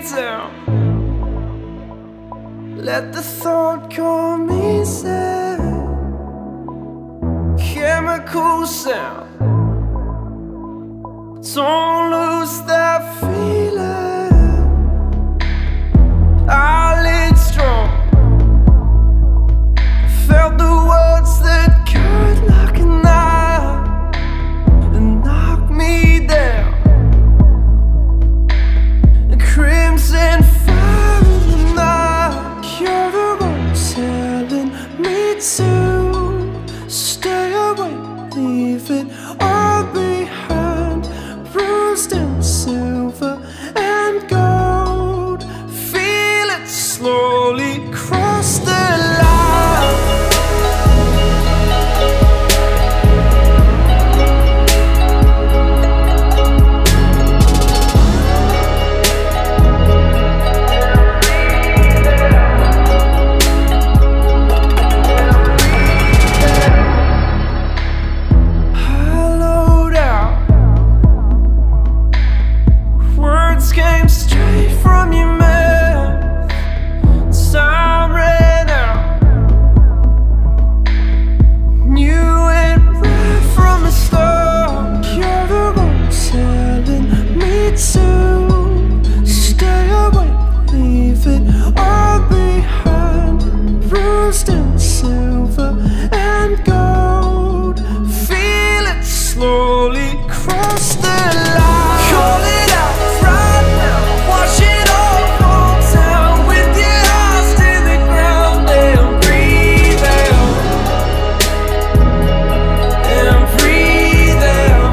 down. Let the thought come easy. Chemical sound. Don't lose that feeling. I laid strong. Felt the words that could like a knife and knock me down. The crimson fire in the night. You're the one telling me to stay away, leave it all behind. Bruised and silver and gold. Feel it slowly cross the line. Came straight from your mouth. Time ran out. Knew it right from the start. You're the one telling me to stay away, leave it all behind. Bruised and silver and gold. Feel it slowly cross the line. Call it out. Wash it all from town with your eyes to the ground and breathe out. And breathe out.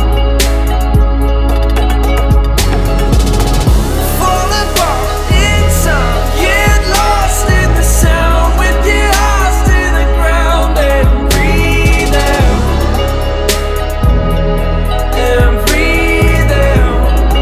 Fall apart in time, get lost in the sound with your eyes to the ground and breathe out. And breathe out.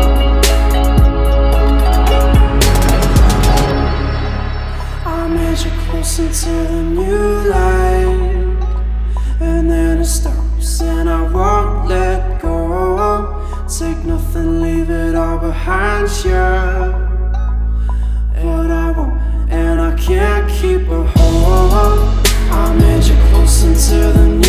I made you close into the new light, and then it stops and I won't let go. Take nothing, leave it all behind you. And I won't, and I can't keep a hold. I made you close into the